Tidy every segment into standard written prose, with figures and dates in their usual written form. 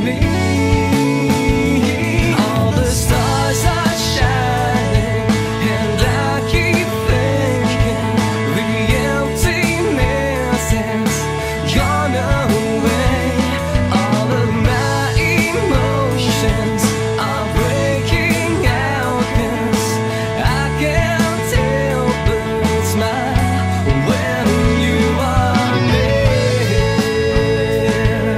me. All the stars are shining, and I keep thinking the emptiness has gone away. All of my emotions are breaking out, 'cause I can't help but smile when you are near.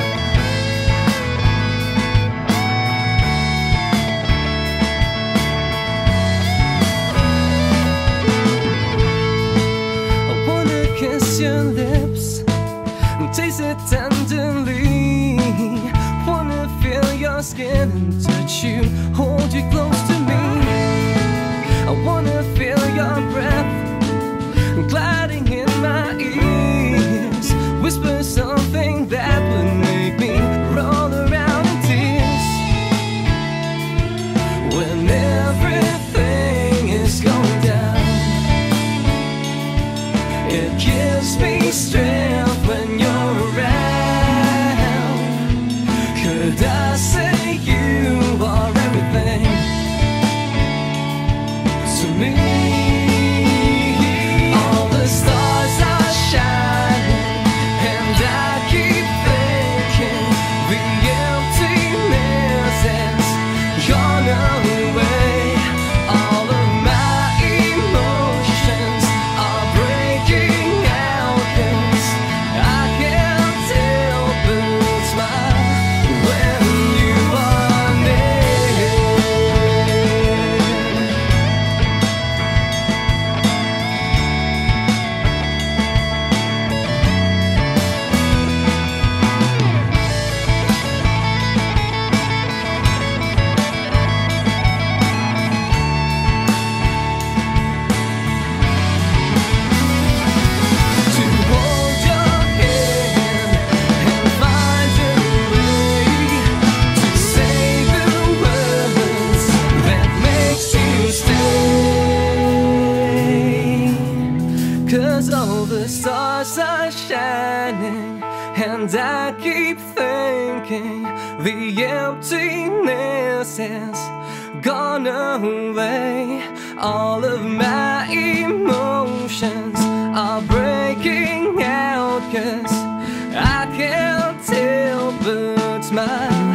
I wanna kiss your lips and taste it tenderly. Wanna feel your skin and touch you, hold you close to me. I wanna feel your breath gliding in my ears. Whisper something that would make me roll around in tears. When everything is going down, it gives me strength when you're around. Could I say you are everything to me? All the stars are shining, and I keep thinking the emptiness has gone away. All of my emotions are breaking out, 'cause I can't help but smile when you are near. To hold your hand and find a way to say the words that makes you stay. 'Cause all the stars are shining, and I keep thinking the emptiness has gone away. All of my emotions are breaking out, 'cause I can't help but smile